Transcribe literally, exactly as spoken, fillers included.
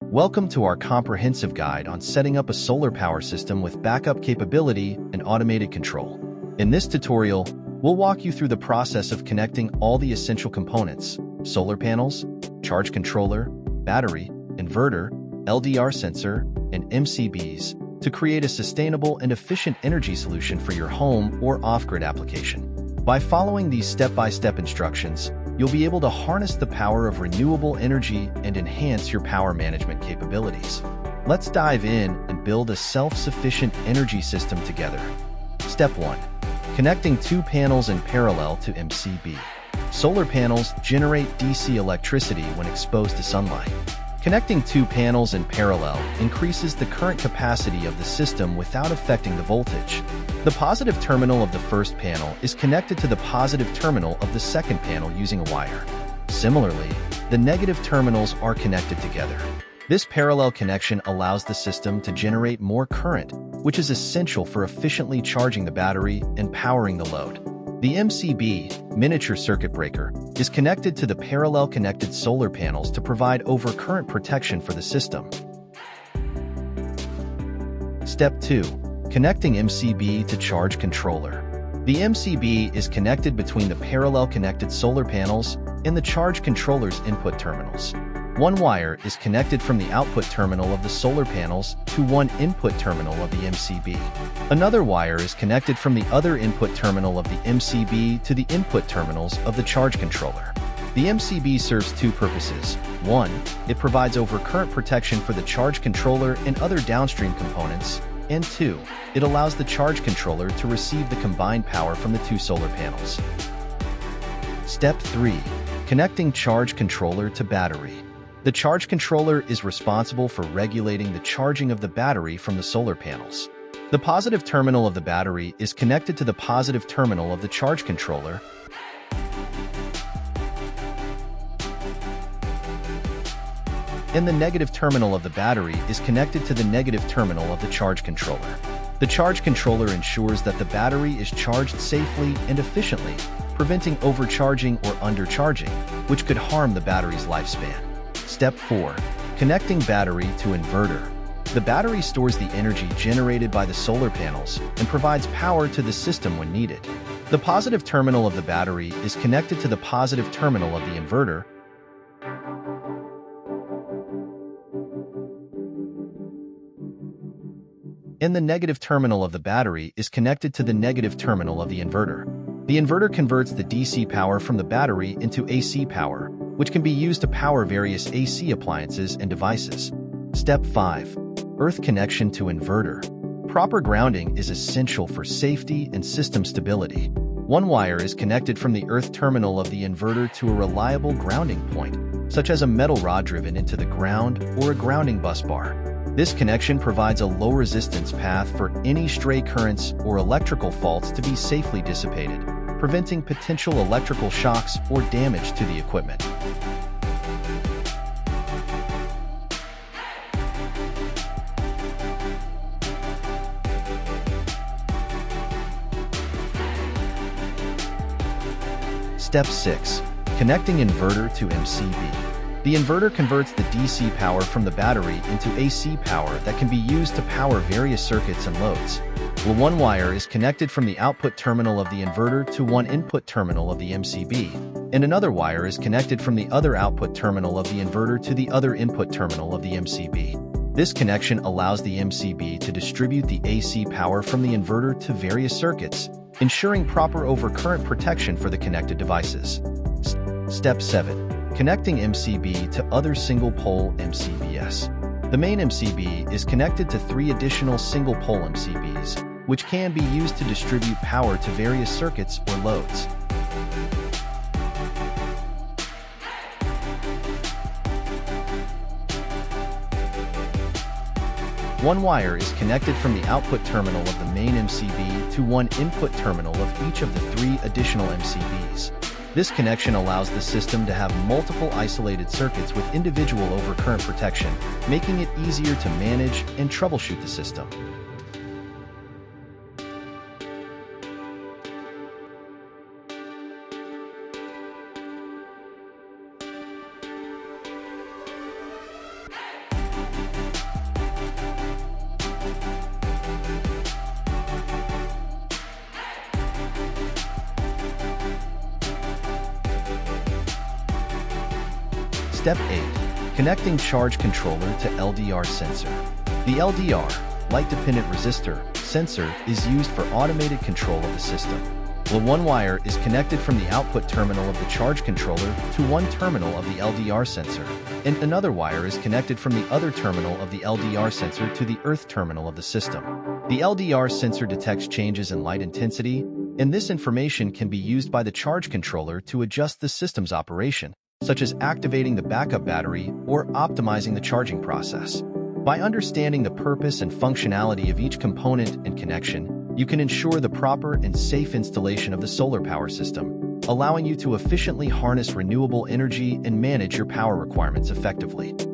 Welcome to our comprehensive guide on setting up a solar power system with backup capability and automated control. In this tutorial, we'll walk you through the process of connecting all the essential components: solar panels, charge controller, battery, inverter, L D R sensor, and M C Bs to create a sustainable and efficient energy solution for your home or off-grid application. By following these step-by-step instructions, you'll be able to harness the power of renewable energy and enhance your power management capabilities. Let's dive in and build a self-sufficient energy system together. Step one. Connecting two panels in parallel to M C B. Solar panels generate D C electricity when exposed to sunlight. Connecting two panels in parallel increases the current capacity of the system without affecting the voltage. The positive terminal of the first panel is connected to the positive terminal of the second panel using a wire. Similarly, the negative terminals are connected together. This parallel connection allows the system to generate more current, which is essential for efficiently charging the battery and powering the load. The M C B, miniature circuit breaker, is connected to the parallel connected solar panels to provide overcurrent protection for the system. Step two. Connecting M C B to charge controller. The M C B is connected between the parallel connected solar panels and the charge controller's input terminals. One wire is connected from the output terminal of the solar panels to one input terminal of the M C B. Another wire is connected from the other input terminal of the M C B to the input terminals of the charge controller. The M C B serves two purposes. One, it provides overcurrent protection for the charge controller and other downstream components. And two, it allows the charge controller to receive the combined power from the two solar panels. Step three. Connecting charge controller to battery. The charge controller is responsible for regulating the charging of the battery from the solar panels. The positive terminal of the battery is connected to the positive terminal of the charge controller, and the negative terminal of the battery is connected to the negative terminal of the charge controller. The charge controller ensures that the battery is charged safely and efficiently, preventing overcharging or undercharging, which could harm the battery's lifespan. Step four. Connecting battery to inverter. The battery stores the energy generated by the solar panels and provides power to the system when needed. The positive terminal of the battery is connected to the positive terminal of the inverter, and the negative terminal of the battery is connected to the negative terminal of the inverter. The inverter converts the D C power from the battery into A C power, which can be used to power various A C appliances and devices. Step five. Earth connection to inverter. Proper grounding is essential for safety and system stability. One wire is connected from the earth terminal of the inverter to a reliable grounding point, such as a metal rod driven into the ground or a grounding bus bar. This connection provides a low-resistance path for any stray currents or electrical faults to be safely dissipated, preventing potential electrical shocks or damage to the equipment. Step six. Connecting inverter to M C B. The inverter converts the D C power from the battery into A C power that can be used to power various circuits and loads. Well, one wire is connected from the output terminal of the inverter to one input terminal of the M C B, and another wire is connected from the other output terminal of the inverter to the other input terminal of the M C B. This connection allows the M C B to distribute the A C power from the inverter to various circuits, ensuring proper overcurrent protection for the connected devices. S- Step seven. Connecting M C B to other single-pole M C Bs. The main M C B is connected to three additional single-pole M C Bs, which can be used to distribute power to various circuits or loads. One wire is connected from the output terminal of the main M C B to one input terminal of each of the three additional M C Bs. This connection allows the system to have multiple isolated circuits with individual overcurrent protection, making it easier to manage and troubleshoot the system. Step eight. Connecting charge controller to L D R sensor. The L D R, light-dependent resistor, sensor is used for automated control of the system. Well, one wire is connected from the output terminal of the charge controller to one terminal of the L D R sensor, and another wire is connected from the other terminal of the L D R sensor to the earth terminal of the system. The L D R sensor detects changes in light intensity, and this information can be used by the charge controller to adjust the system's operation, such as activating the backup battery or optimizing the charging process. By understanding the purpose and functionality of each component and connection, you can ensure the proper and safe installation of the solar power system, allowing you to efficiently harness renewable energy and manage your power requirements effectively.